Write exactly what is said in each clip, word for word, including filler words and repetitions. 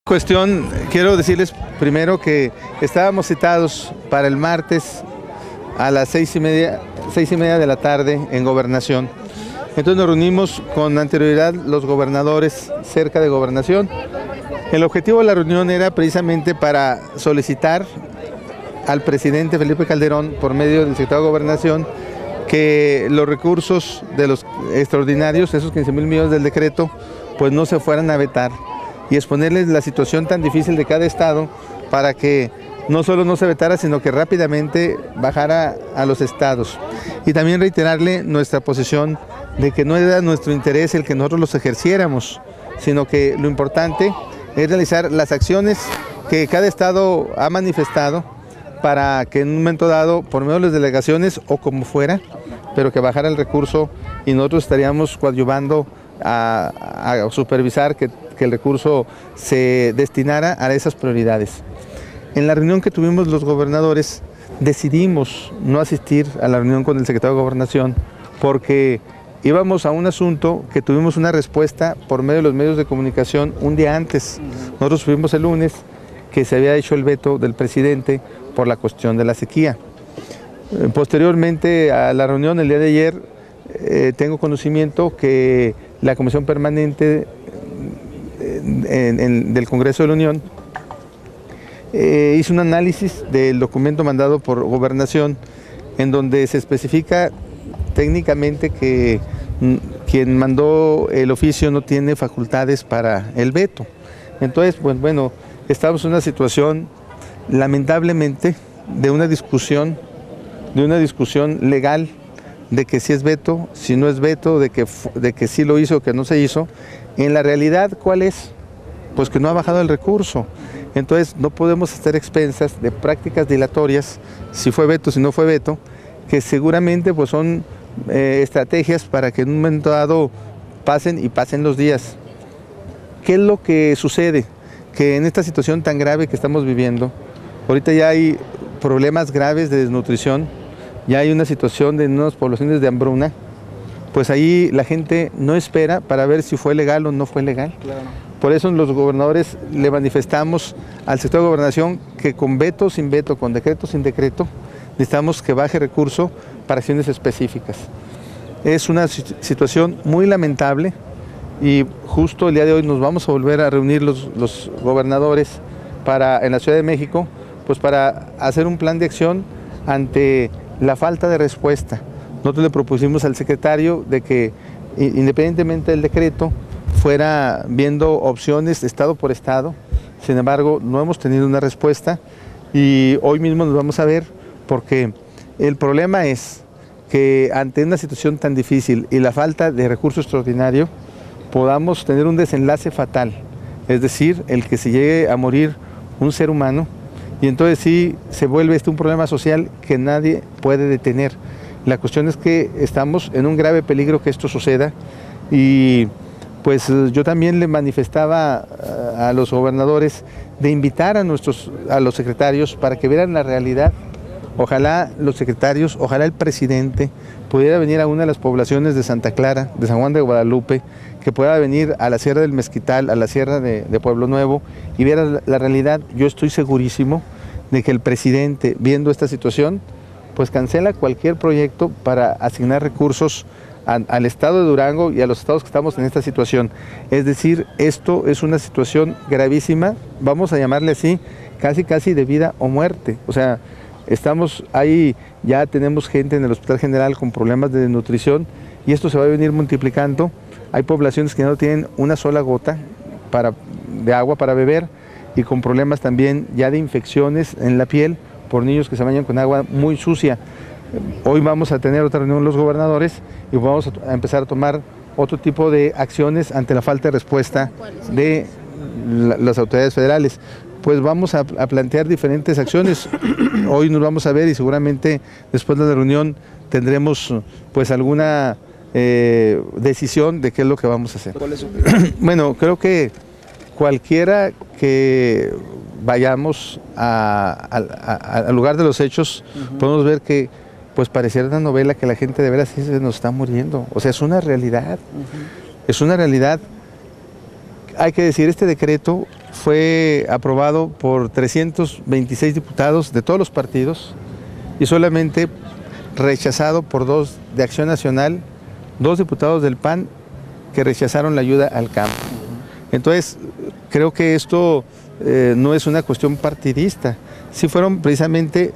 Cuestión, quiero decirles primero que estábamos citados para el martes a las seis y media, seis y media de la tarde en Gobernación. Entonces nos reunimos con anterioridad los gobernadores cerca de Gobernación. El objetivo de la reunión era precisamente para solicitar al presidente Felipe Calderón, por medio del secretario de Gobernación, que los recursos de los extraordinarios, esos quince mil millones del decreto, pues no se fueran a vetar, y exponerles la situación tan difícil de cada estado para que no solo no se vetara, sino que rápidamente bajara a los estados. Y también reiterarle nuestra posición de que no era nuestro interés el que nosotros los ejerciéramos, sino que lo importante es realizar las acciones que cada estado ha manifestado para que en un momento dado, por medio de las delegaciones o como fuera, pero que bajara el recurso y nosotros estaríamos coadyuvando a, a supervisar que, que el recurso se destinara a esas prioridades. En la reunión que tuvimos los gobernadores, decidimos no asistir a la reunión con el secretario de Gobernación porque íbamos a un asunto que tuvimos una respuesta por medio de los medios de comunicación un día antes. Nosotros supimos el lunes que se había hecho el veto del presidente por la cuestión de la sequía. Posteriormente a la reunión el día de ayer, eh, tengo conocimiento que la Comisión Permanente en, en, del Congreso de la Unión eh, hizo un análisis del documento mandado por Gobernación, en donde se especifica técnicamente que quien mandó el oficio no tiene facultades para el veto. Entonces, pues bueno, estamos en una situación, lamentablemente, de una discusión, de una discusión legal, de que si es veto, si no es veto, de que, de que sí lo hizo o que no se hizo. En la realidad, ¿cuál es? Pues que no ha bajado el recurso. Entonces, no podemos estar expensas de prácticas dilatorias, si fue veto, si no fue veto, que seguramente pues son eh, estrategias para que en un momento dado pasen y pasen los días. ¿Qué es lo que sucede? Que en esta situación tan grave que estamos viviendo, ahorita ya hay problemas graves de desnutrición, ya hay una situación de unas poblaciones de hambruna, pues ahí la gente no espera para ver si fue legal o no fue legal. Claro. Por eso los gobernadores le manifestamos al sector de Gobernación que con veto, sin veto, con decreto, sin decreto, necesitamos que baje recurso para acciones específicas. Es una situación muy lamentable y justo el día de hoy nos vamos a volver a reunir los, los gobernadores para, en la Ciudad de México, pues para hacer un plan de acción ante la falta de respuesta. Nosotros le propusimos al secretario de que, independientemente del decreto, fuera viendo opciones estado por estado. Sin embargo, no hemos tenido una respuesta y hoy mismo nos vamos a ver, porque el problema es que ante una situación tan difícil y la falta de recurso extraordinario, podamos tener un desenlace fatal, es decir, el que se llegue a morir un ser humano, y entonces sí se vuelve este un problema social que nadie puede detener. La cuestión es que estamos en un grave peligro que esto suceda, y pues yo también le manifestaba a los gobernadores de invitar a, nuestros, a los secretarios para que vieran la realidad. Ojalá los secretarios, ojalá el presidente pudiera venir a una de las poblaciones de Santa Clara, de San Juan de Guadalupe, que pueda venir a la Sierra del Mezquital, a la Sierra de, de Pueblo Nuevo y viera la, la realidad. Yo estoy segurísimo de que el presidente, viendo esta situación, pues cancela cualquier proyecto para asignar recursos a, al estado de Durango y a los estados que estamos en esta situación. Es decir, esto es una situación gravísima, vamos a llamarle así, casi casi de vida o muerte. O sea, estamos ahí, ya tenemos gente en el Hospital General con problemas de desnutrición y esto se va a venir multiplicando. Hay poblaciones que no tienen una sola gota para, de agua para beber y con problemas también ya de infecciones en la piel por niños que se bañan con agua muy sucia. Hoy vamos a tener otra reunión los gobernadores y vamos a empezar a tomar otro tipo de acciones ante la falta de respuesta de la, las autoridades federales. Pues vamos a, a plantear diferentes acciones. Hoy nos vamos a ver y seguramente después de la reunión tendremos pues alguna eh, decisión de qué es lo que vamos a hacer. ¿Cuál es su opinión? Bueno, creo que cualquiera que vayamos al lugar de los hechos, uh-huh, podemos ver que pues pareciera una novela que la gente de veras sí se nos está muriendo. O sea, es una realidad. Uh-huh. Es una realidad hay que decir, este decreto fue aprobado por trescientos veintiséis diputados de todos los partidos y solamente rechazado por dos de Acción Nacional, dos diputados del P A N que rechazaron la ayuda al campo. Entonces, creo que esto eh, no es una cuestión partidista, sí fueron precisamente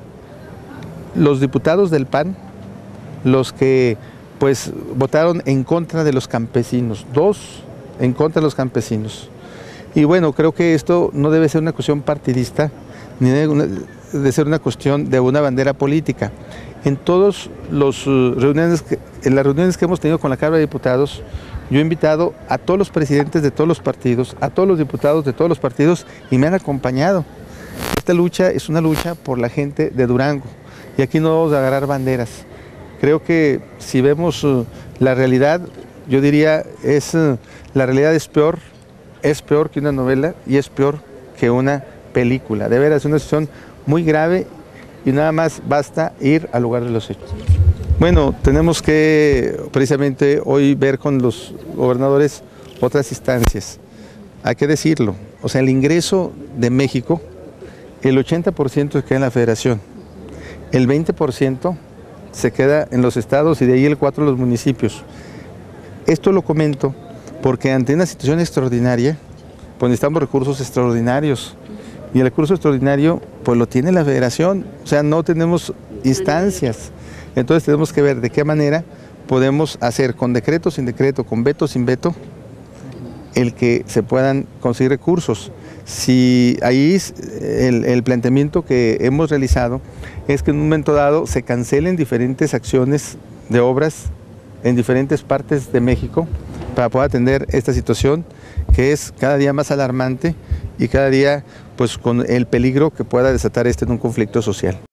los diputados del P A N los que pues votaron en contra de los campesinos, dos en contra de los campesinos. Y bueno, creo que esto no debe ser una cuestión partidista, ni debe de ser una cuestión de una bandera política. En todos los uh, reuniones, que, en las reuniones que hemos tenido con la Cámara de Diputados, yo he invitado a todos los presidentes de todos los partidos, a todos los diputados de todos los partidos y me han acompañado. Esta lucha es una lucha por la gente de Durango y aquí no vamos a agarrar banderas. Creo que si vemos uh, la realidad, yo diría, es, uh, la realidad es peor, es peor que una novela y es peor que una película. De veras, es una situación muy grave y nada más basta ir al lugar de los hechos. Bueno, tenemos que precisamente hoy ver con los gobernadores otras instancias. Hay que decirlo, o sea, el ingreso de México, el ochenta por ciento se queda en la federación, el veinte por ciento se queda en los estados y de ahí el cuatro por ciento en los municipios. Esto lo comento porque ante una situación extraordinaria, pues necesitamos recursos extraordinarios. Y el recurso extraordinario, pues lo tiene la federación, o sea, no tenemos instancias. Entonces tenemos que ver de qué manera podemos hacer con decreto, sin decreto, con veto, sin veto, el que se puedan conseguir recursos. Si ahí el, el planteamiento que hemos realizado es que en un momento dado se cancelen diferentes acciones de obras en diferentes partes de México para poder atender esta situación que es cada día más alarmante y cada día pues con el peligro que pueda desatar este en un conflicto social.